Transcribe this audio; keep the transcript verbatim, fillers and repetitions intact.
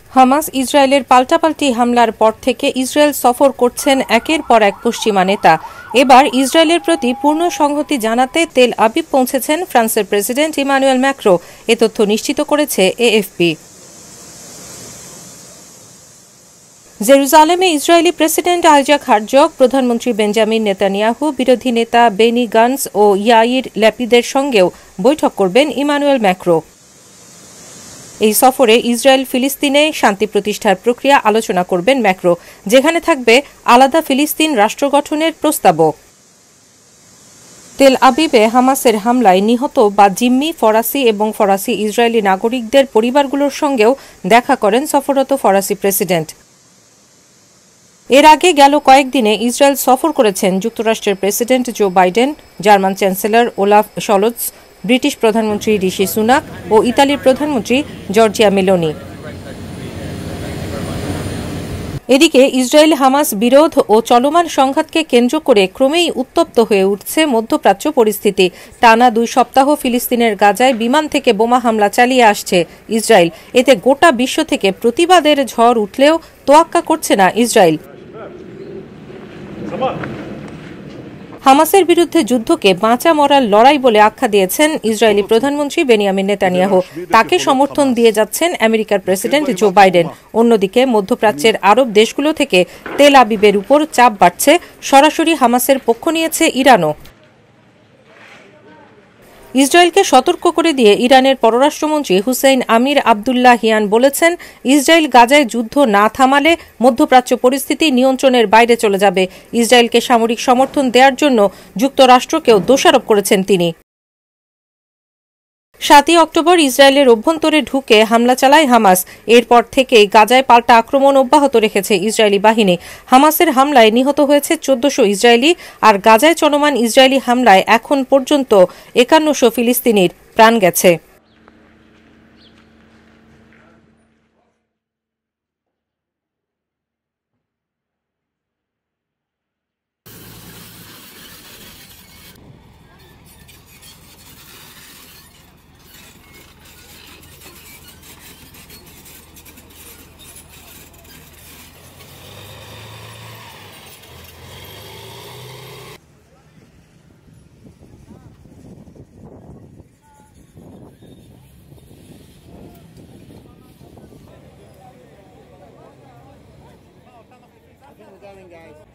Hamas ইসরায়েলের পাল্টাপাল্টি হামলার পর থেকে ইসরায়েল সফর করছেন একের পর এক পশ্চিমা নেতা। এবার ইসরায়েলের প্রতি পূর্ণ সংহতি জানাতে তেল আবিব পৌঁছেছেন ফ্রান্সের প্রেসিডেন্ট ইমানুয়েল ম্যাক্রো, এ তথ্য নিশ্চিত করেছে এএফপি। জেরুজালেমে ইসরায়েলি প্রেসিডেন্ট আইজাক হারজগ, প্রধানমন্ত্রী বেঞ্জামিন নেতানিয়াহু, বিরোধী নেতা বেনি গান্স ও ইয়াইর ল্যাপিদের সঙ্গেও বৈঠক করবেন ইমানুয়েল ম্যাক্রো। এই সফরে ইসরায়েল ফিলিস্তিনে শান্তি প্রতিষ্ঠার প্রক্রিয়া আলোচনা করবেন ম্যাক্রো, যেখানে থাকবে আলাদা ফিলিস্তিন রাষ্ট্র গঠনের প্রস্তাবও। তেল আবিবে হামাসের হামলায় নিহত বা জিম্মি ফরাসি এবং ফরাসি ইসরায়েলি নাগরিকদের পরিবারগুলোর সঙ্গেও দেখা করেন সফররত ফরাসি প্রেসিডেন্ট। এর আগে গেল কয়েকদিনে ইসরায়েল সফর করেছেন যুক্তরাষ্ট্রের president Joe Biden, German chancellor Olaf Scholz, British প্রধানমন্ত্রী ঋষি সুনাক ও ইতালির প্রধানমন্ত্রী জর্জিয়া মেলোনি। এদিকে ইসরায়েল হামাস বিরোধ ও চলমান সংঘাতকে কেন্দ্র করে ক্রমেই উত্তপ্ত হয়ে উঠছে মধ্যপ্রাচ্য পরিস্থিতি। টানা দুই সপ্তাহ ফিলিস্তিনের গাজায় বিমান থেকে বোমা হামলা চালিয়ে আসছে ইসরায়েল। এতে গোটা বিশ্ব থেকে প্রতিবাদের ঝড় উঠলেও তোয়াক্কা করছে না ইসরায়েল। হামাসের বিরুদ্ধে যুদ্ধকে বাঁচা মরার লড়াই বলে আখ্যা দিয়েছেন ইসরায়েলি প্রধানমন্ত্রী বেনিয়ামিন নেতানিয়াহু। তাকে সমর্থন দিয়ে যাচ্ছেন আমেরিকার প্রেসিডেন্ট জো বাইডেন। অন্যদিকে মধ্যপ্রাচ্যের আরব দেশগুলো থেকে তেল আবিবের উপর চাপ বাড়ছে। সরাসরি হামাসের পক্ষ নিয়েছে ইরানও। ইসরায়েলকে সতর্ক করে দিয়ে ইরানের পররাষ্ট্রমন্ত্রী হুসেইন আমির আবদুল্লাহিয়ান বলেছেন, ইসরায়েল গাজায় যুদ্ধ না থামালে মধ্যপ্রাচ্য পরিস্থিতি নিয়ন্ত্রণের বাইরে চলে যাবে। ইসরায়েলকে সামরিক সমর্থন দেওয়ার জন্য যুক্তরাষ্ট্রকেও দোষারোপ করেছেন তিনি। সাতই অক্টোবর ইসরায়েলের অভ্যন্তরে ঢুকে হামলা চালায় হামাস। এরপর থেকেই গাজায় পাল্টা আক্রমণ অব্যাহত রেখেছে ইসরায়েলি বাহিনী। হামাসের হামলায় নিহত হয়েছে চোদ্দশো ইসরায়েলি, আর গাজায় চলমান ইসরায়েলি হামলায় এখন পর্যন্ত একান্নশো ফিলিস্তিনির প্রাণ গেছে। Guys.